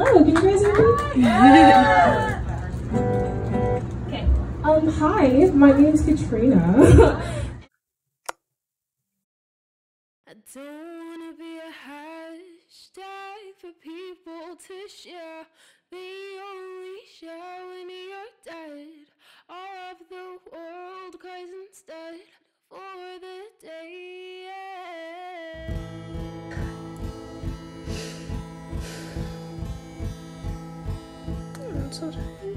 Hello, can you guys hear me? Okay. Hi, my name's Katrina. I don't wanna be a hashtag for people to share. They only share when you're dead. All of the world cries instead for the day. I'm so tired.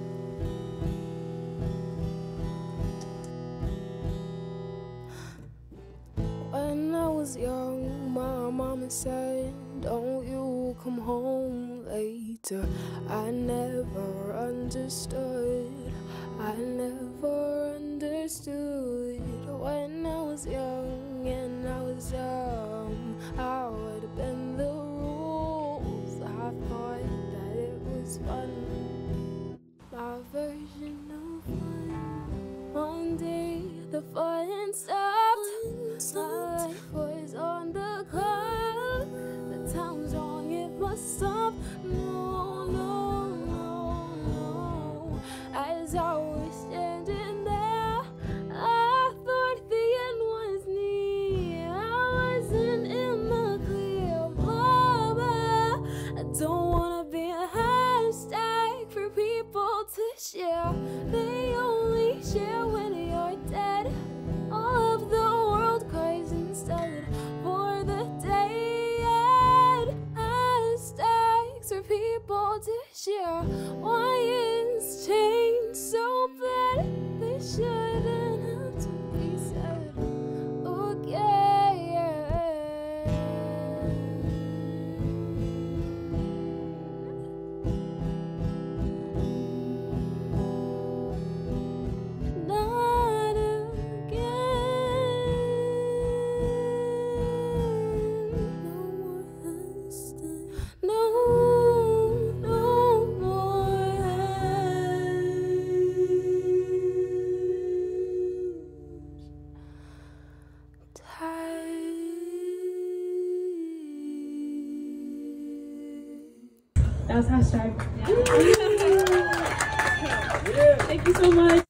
When I was young, my mama said, don't you come home later. I never understood. I never understood. When I was young and I was dumb, I would have been the rules. I thought that it was fun. My version of fun. One day the fun stopped. My life was on the clock. The time's wrong, it must stop. No, no, no, no. As I was standing there, I thought the end was near. I wasn't in the clear, blah, blah. I don't wanna be a hashtag for people to share. They only share when you're dead. All of the world cries instead for the day. Hashtags for people to share. Why is change so bad? They shouldn't have to be said. Okay, not no, no more That was hashtag. Thank you so much.